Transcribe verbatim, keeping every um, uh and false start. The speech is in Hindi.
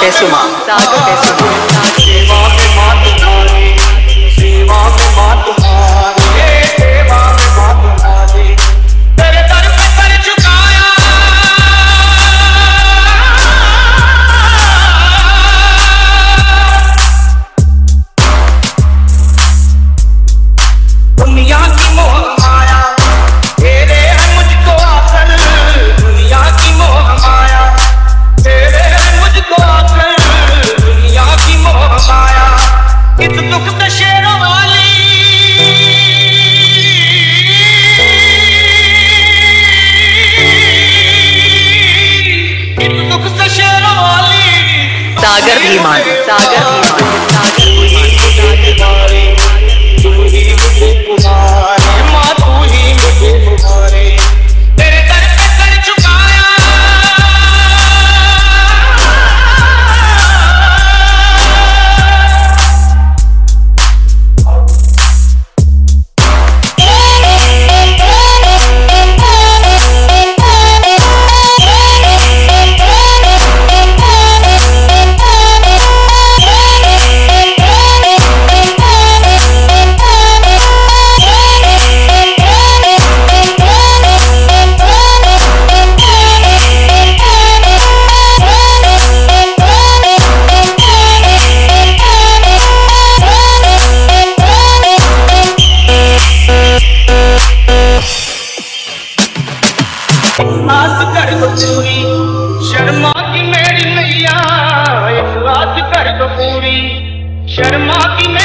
बेसुमा, सागर बेसुमा। सेवा में मां तुम्हारी, सेवा में मां तुम्हारी, सेवा में मां तुम्हारी, तेरे दर पे सर झुकाया, दुनिया की मोह माया तेरे है मुझको आकर, दुनिया की मोह माया तेरे है मुझको आकर, दुनिया की मोह माया इस दुख से शेरों वाली, इस दुख से शेरों वाली। सागर भीमान, सागर भीमान, सागर तुम्हारी, तू ही मुझे पुकारे माँ, तू ही मुझे पुकारे, तेरे दर पे सर झुकाया, इखलास कर दो पूरी, शर्मा की मेरी मैया, इखलास कर दो पूरी, शर्मा की